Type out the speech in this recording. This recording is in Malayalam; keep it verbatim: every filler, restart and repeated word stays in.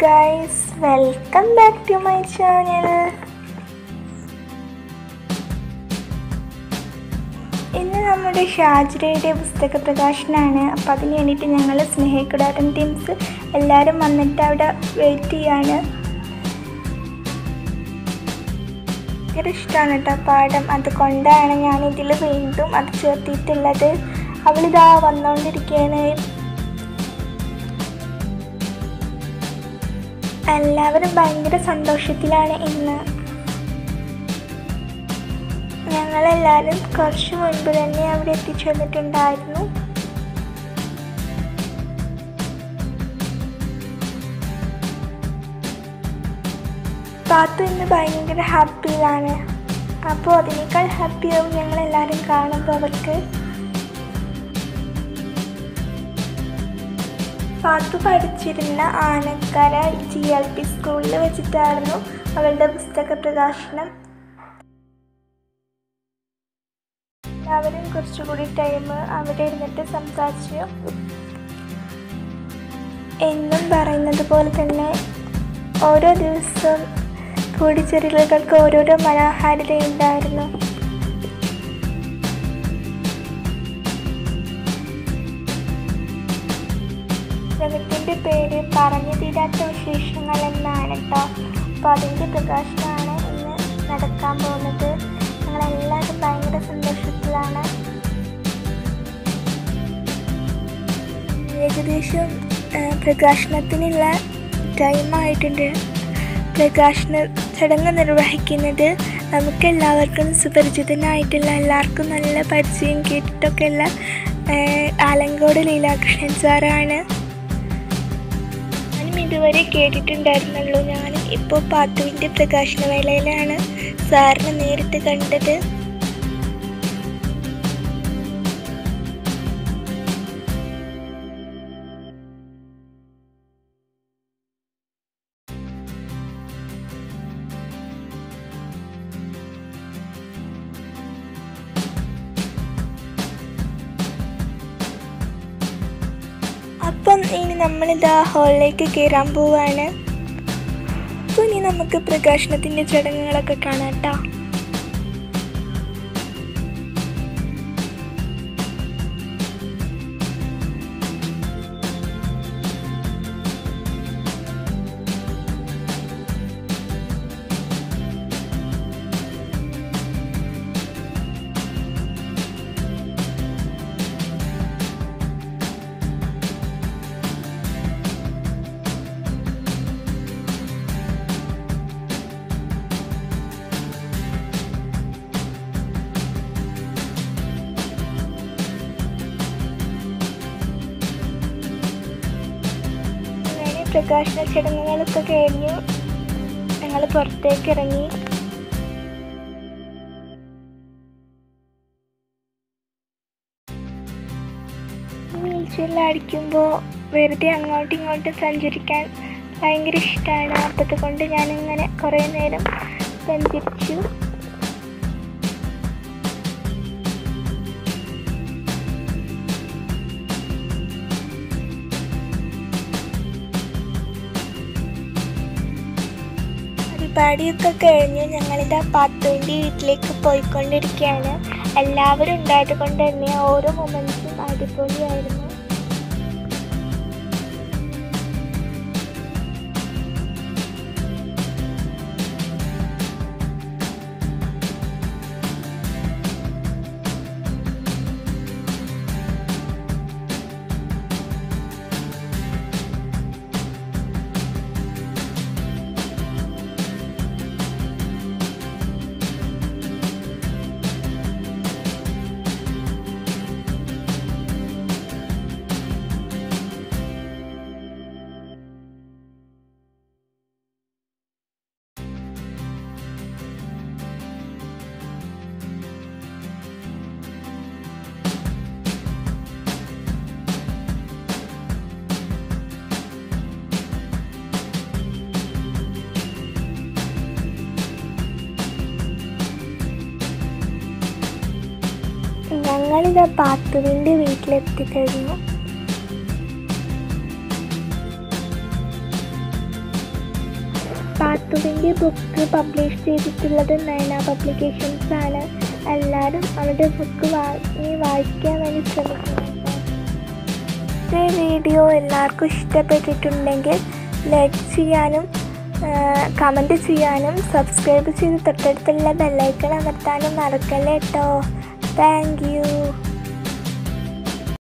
guys, welcome back to my channel. ഇന്ന് നമ്മുടെ ഷാജിറയുടെ പുസ്തക പ്രകാശനമാണ്. അപ്പോൾ അതിന് വേണ്ടിയിട്ട് ഞങ്ങൾ സ്നേഹിക്കുടാരൻ ടീംസ് എല്ലാവരും വന്നിട്ട് അവിടെ വെയിറ്റ് ചെയ്യാണ്. ഭയങ്കര ഇഷ്ടമാണ് കേട്ടോ പാഠം, അതുകൊണ്ടാണ് ഞാനിതിൽ വീണ്ടും അത് ചേർത്തിട്ടുള്ളത്. അവളിതാ വന്നുകൊണ്ടിരിക്കുകയാണ്. എല്ലാവരും ഭയങ്കര സന്തോഷത്തിലാണ് ഇന്ന്. ഞങ്ങളെല്ലാവരും കുറച്ച് മുൻപ് തന്നെ അവിടെ എത്തിച്ചേർന്നിട്ടുണ്ടായിരുന്നു. പാത്തു ഇന്ന് ഭയങ്കര ഹാപ്പിയിലാണ്. അപ്പോൾ അതിനേക്കാൾ ഹാപ്പിയാവും ഞങ്ങളെല്ലാവരും കാണുമ്പോൾ അവർക്ക്. പാത്തു പഠിച്ചിരുന്ന ആനക്കര ജി എൽ പി സ്കൂളിൽ വെച്ചിട്ടായിരുന്നു അവളുടെ പുസ്തക പ്രകാശനം. എല്ലാവരും കുറച്ചുകൂടി ടൈം അവിടെ ഇരുന്നിട്ട് സംസാരിച്ചു. എന്നും പറയുന്നത് പോലെ തന്നെ ഓരോ ദിവസവും കൂടിച്ചേരലുകൾക്ക് ഓരോരോ മനോഹാരിതയുണ്ടായിരുന്നു. പുസ്തകത്തിൻ്റെ പേര് പറഞ്ഞു തീരാത്ത വിശേഷങ്ങൾ എന്നാണ് കേട്ടോ. അപ്പോൾ അതിൻ്റെ പ്രകാശനമാണ് ഇന്ന് നടക്കാൻ പോകുന്നത്. ഞങ്ങളെല്ലാവരും ഭയങ്കര സന്തോഷത്തിലാണ്. ഏകദേശം പ്രകാശനത്തിനുള്ള ടൈമായിട്ടുണ്ട്. പ്രകാശന ചടങ്ങ് നിർവഹിക്കുന്നത് നമുക്കെല്ലാവർക്കും സുപരിചിതനായിട്ടുള്ള, എല്ലാവർക്കും നല്ല പരിചയം കേട്ടിട്ടൊക്കെയുള്ള ആലങ്കോട് ലീലാകൃഷ്ണൻ സാറാണ്. ഞാനും ഇതുവരെ കേട്ടിട്ടുണ്ടായിരുന്നുള്ളൂ. ഞാനും ഇപ്പോൾ പാത്തുവിൻ്റെ പ്രകാശന വേളയിലാണ് സാറിനെ നേരിട്ട് കണ്ടത്. അപ്പം ഇനി നമ്മളിതാ ഹാളിലേക്ക് കയറാൻ പോവാണ്. അപ്പോൾ ഇനി നമുക്ക് പ്രകാശനത്തിൻ്റെ ചടങ്ങുകളൊക്കെ കാണാം കേട്ടോ. പ്രകാശന ചടങ്ങുകളൊക്കെ കഴിഞ്ഞു ഞങ്ങൾ പുറത്തേക്ക് ഇറങ്ങി. വീൽ ചെയറിൽ അടിക്കുമ്പോൾ വെറുതെ അങ്ങോട്ടും ഇങ്ങോട്ടും സഞ്ചരിക്കാൻ ഭയങ്കര ഇഷ്ടമാണ്. അപ്പോൾ അതുകൊണ്ട് ഞാനിങ്ങനെ കുറേ നേരം സഞ്ചരിച്ചു. പരിപാടിയൊക്കെ കഴിഞ്ഞു ഞങ്ങളിതാ പാത്തുവിൻ്റെ വീട്ടിലേക്ക് പോയിക്കൊണ്ടിരിക്കുകയാണ്. എല്ലാവരും ഉണ്ടായത് കൊണ്ട് തന്നെ ഓരോ മൊമെൻറ്റ്സും അടിപൊളിയായിരുന്നു. ഞങ്ങളിതാ പാത്തുവിൻ്റെ വീട്ടിലെത്തിക്കഴിഞ്ഞു. അപ്പുവിൻ്റെ ബുക്ക് പബ്ലിഷ് ചെയ്തിട്ടുള്ളത് നയന പബ്ലിക്കേഷൻസ് ആണ്. എല്ലാവരും അവരുടെ ബുക്ക് വാങ്ങി വായിക്കാൻ വേണ്ടി ശ്രമിക്കുന്നുണ്ട്. ഈ വീഡിയോ എല്ലാവർക്കും ഇഷ്ടപ്പെട്ടിട്ടുണ്ടെങ്കിൽ ലൈക്ക് ചെയ്യാനും കമൻറ്റ് ചെയ്യാനും സബ്സ്ക്രൈബ് ചെയ്ത് തൊട്ടടുത്തുള്ള ബെല്ലൈക്കൺ അമർത്താനും മറക്കല്ലേ കേട്ടോ. Thank U.